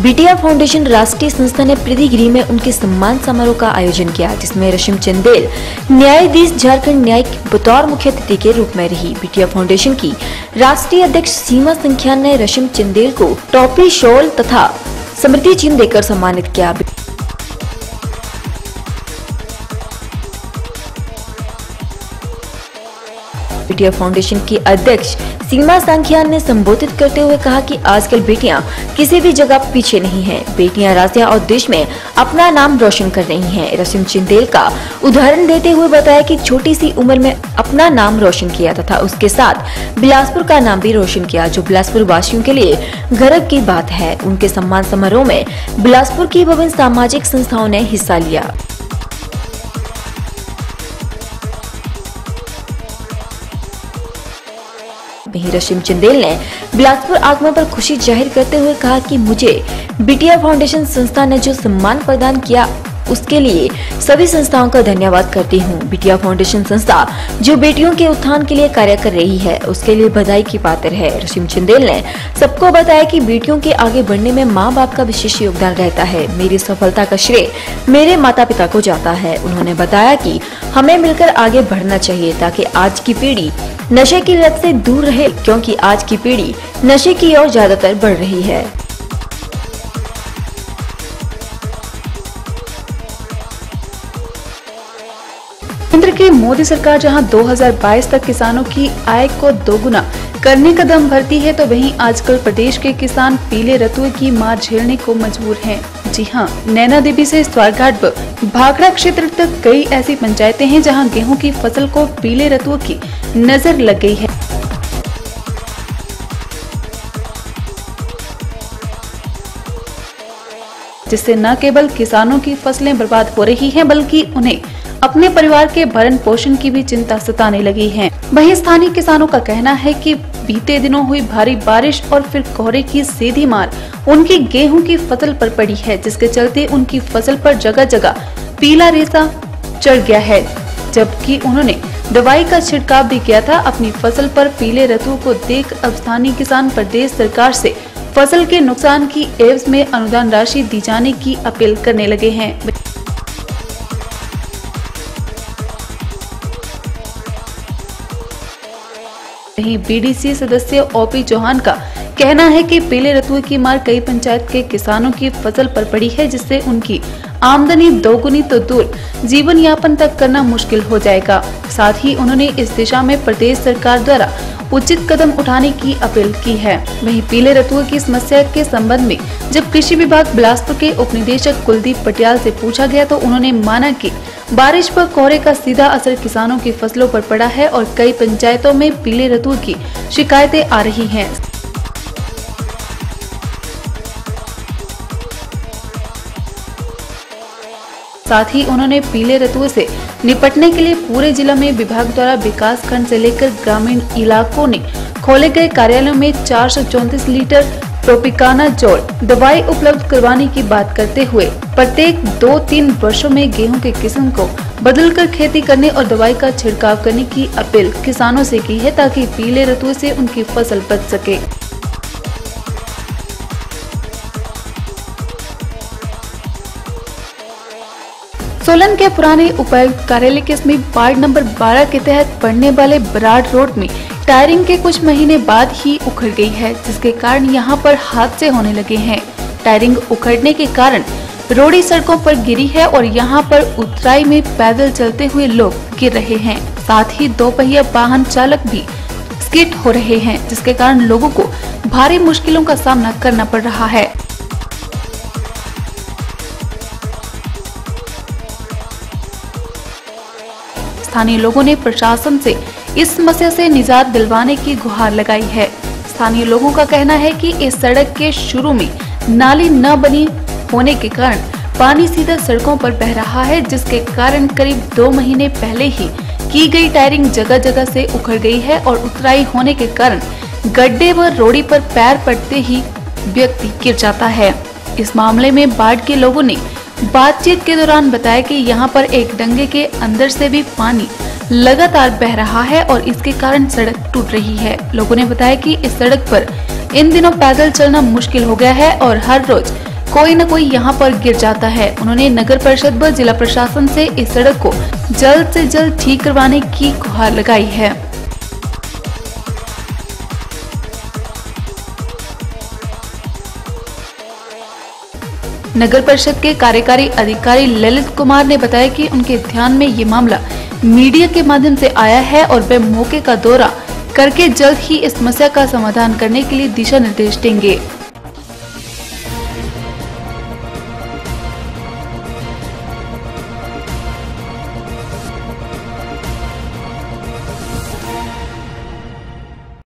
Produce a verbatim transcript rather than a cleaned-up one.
बिटिया फाउंडेशन राष्ट्रीय संस्था ने प्रीतिगिरी में उनके सम्मान समारोह का आयोजन किया, जिसमें रशिम चंदेल न्यायाधीश झारखंड न्यायिक बतौर मुख्य अतिथि के रूप में रही। बिटिया फाउंडेशन की राष्ट्रीय अध्यक्ष सीमा संख्यान ने रशिम चंदेल को टॉपी, शॉल तथा स्मृति चिन्ह देकर सम्मानित किया। बिटिया फाउंडेशन की अध्यक्ष सीमा सांखियान ने संबोधित करते हुए कहा कि आजकल बेटियां किसी भी जगह पीछे नहीं हैं। बेटियां राज्य और देश में अपना नाम रोशन कर रही हैं। रशिम चंदेल का उदाहरण देते हुए बताया कि छोटी सी उम्र में अपना नाम रोशन किया तथा उसके साथ बिलासपुर का नाम भी रोशन किया, जो बिलासपुर वासियों के लिए गर्व की बात है। उनके सम्मान समारोह में बिलासपुर की विभिन्न सामाजिक संस्थाओं ने हिस्सा लिया। वहीं रशिम चंदेल ने बिलासपुर आगमन पर खुशी जाहिर करते हुए कहा कि मुझे बिटिया फाउंडेशन संस्था ने जो सम्मान प्रदान किया उसके लिए सभी संस्थाओं का धन्यवाद करती हूँ। बिटिया फाउंडेशन संस्था जो बेटियों के उत्थान के लिए कार्य कर रही है उसके लिए बधाई की पात्र है। रशिम चंदेल ने सबको बताया कि बेटियों के आगे बढ़ने में माँ बाप का विशेष योगदान रहता है। मेरी सफलता का श्रेय मेरे माता पिता को जाता है। उन्होंने बताया कि हमें मिलकर आगे बढ़ना चाहिए ताकि आज की पीढ़ी नशे की लत से दूर रहे, क्योंकि आज की पीढ़ी नशे की ओर ज्यादातर बढ़ रही है। केंद्र की मोदी सरकार जहां दो हज़ार बाईस तक किसानों की आय को दोगुना करने का दम भरती है, तो वहीं आजकल प्रदेश के किसान पीले रतुए की मार झेलने को मजबूर हैं। जी हां, नैना देवी से स्वारघाट व भाखड़ा क्षेत्र तक कई ऐसी पंचायतें हैं जहां गेहूं की फसल को पीले रतुए की नजर लग गई है। जिससे न केवल किसानों की फसलें बर्बाद हो रही हैं, बल्कि उन्हें अपने परिवार के भरण पोषण की भी चिंता सताने लगी है। वहीं स्थानीय किसानों का कहना है कि बीते दिनों हुई भारी बारिश और फिर कोहरे की सीधी मार उनकी गेहूं की फसल पर पड़ी है, जिसके चलते उनकी फसल पर जगह जगह पीला रेशा चढ़ गया है। जबकि उन्होंने दवाई का छिड़काव भी किया था अपनी फसल पर। पीले रतुओं को देख अब स्थानीय किसान प्रदेश सरकार से फसल के नुकसान की एवज में अनुदान राशि दी जाने की अपील करने लगे हैं। वहीं बीडीसी सदस्य ओपी चौहान का कहना है कि पीले रतुए की मार कई पंचायत के किसानों की फसल पर पड़ी है, जिससे उनकी आमदनी दोगुनी तो दूर जीवन यापन तक करना मुश्किल हो जाएगा। साथ ही उन्होंने इस दिशा में प्रदेश सरकार द्वारा उचित कदम उठाने की अपील की है। वहीं पीले रतुए की समस्या के संबंध में जब कृषि विभाग बिलासपुर के उप निदेशक कुलदीप पटियाल से पूछा गया, तो उन्होंने माना कि बारिश व कोहरे का सीधा असर किसानों की फसलों पर पड़ा है और कई पंचायतों में पीले रतुए की शिकायतें आ रही हैं। साथ ही उन्होंने पीले रतुए से निपटने के लिए पूरे जिला में विभाग द्वारा विकास खंड से लेकर ग्रामीण इलाकों ने खोले गए कार्यालयों में चार सौ चौंतीस लीटर प्रोपिकाना जोल दवाई उपलब्ध करवाने की बात करते हुए प्रत्येक दो तीन वर्षों में गेहूं के किस्म को बदलकर खेती करने और दवाई का छिड़काव करने की अपील किसानों से की है, ताकि पीले रतुए से उनकी फसल बच सके। सोलन के पुराने उपायुक्त कार्यालय के समीप वार्ड नंबर बारह के तहत पड़ने वाले बराड़ रोड में टायरिंग के कुछ महीने बाद ही उखड़ गई है, जिसके कारण यहां पर हादसे होने लगे हैं। टायरिंग उखड़ने के कारण रोडी सड़कों पर गिरी है और यहां पर उतराई में पैदल चलते हुए लोग गिर रहे हैं। साथ ही दो पहिया वाहन चालक भी स्किड हो रहे हैं, जिसके कारण लोगों को भारी मुश्किलों का सामना करना पड़ रहा है। स्थानीय लोगों ने प्रशासन से इस समस्या से निजात दिलवाने की गुहार लगाई है। स्थानीय लोगों का कहना है कि इस सड़क के शुरू में नाली न बनी होने के कारण पानी सीधा सड़कों पर बह रहा है, जिसके कारण करीब दो महीने पहले ही की गई टायरिंग जगह जगह से उखड़ गई है और उतराई होने के कारण गड्ढे व रोड़ी पर पैर पड़ते ही व्यक्ति गिर जाता है। इस मामले में बाढ़ के लोगों ने बातचीत के दौरान बताया कि यहाँ पर एक डंगे के अंदर से भी पानी लगातार बह रहा है और इसके कारण सड़क टूट रही है। लोगों ने बताया कि इस सड़क पर इन दिनों पैदल चलना मुश्किल हो गया है और हर रोज कोई न कोई यहाँ पर गिर जाता है। उन्होंने नगर परिषद व जिला प्रशासन से इस सड़क को जल्द से जल्द ठीक करवाने की गुहार लगाई है। नगर परिषद के कार्यकारी अधिकारी ललित कुमार ने बताया कि उनके ध्यान में ये मामला मीडिया के माध्यम से आया है और वे मौके का दौरा करके जल्द ही इस समस्या का समाधान करने के लिए दिशा निर्देश देंगे।